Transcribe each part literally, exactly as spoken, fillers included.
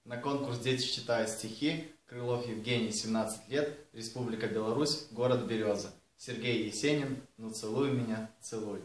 На конкурс «Дети читают стихи» Крылов Евгений, семнадцать лет, Республика Беларусь, город Береза. Сергей Есенин, ну целуй меня, целуй.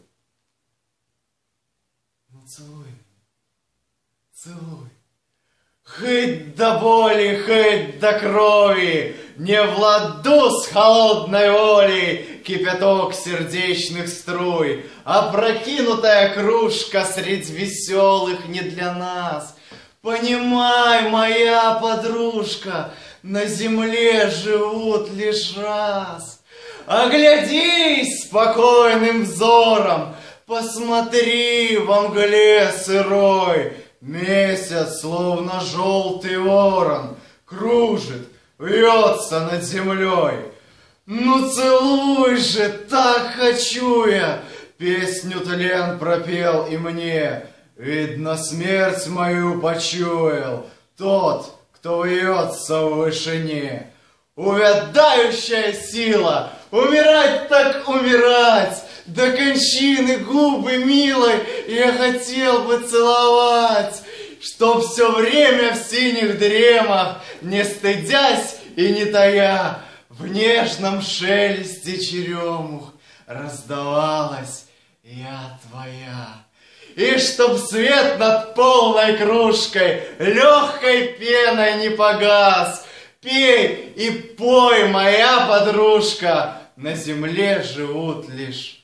Ну целуй меня, целуй. Хоть до боли, хоть до крови, не владу с холодной волей кипяток сердечных струй. Опрокинутая кружка средь веселых не для нас. Понимай, моя подружка, на земле живут лишь раз. Оглядись спокойным взором, посмотри во мгле сырой. Месяц, словно желтый ворон, кружит, вьется над землей. Ну целуй же, так хочу я, песню тлен пропел и мне. Видно, смерть мою почуял тот, кто вьется в вышине. Увядающая сила, умирать так умирать, до кончины губы милой я хотел бы целовать, чтоб все время в синих дремах, не стыдясь и не тая, в нежном шелесте черемух раздавалась я твоя. И чтоб свет над полной кружкой легкой пеной не погас, пей и пой, моя подружка, на земле живут лишь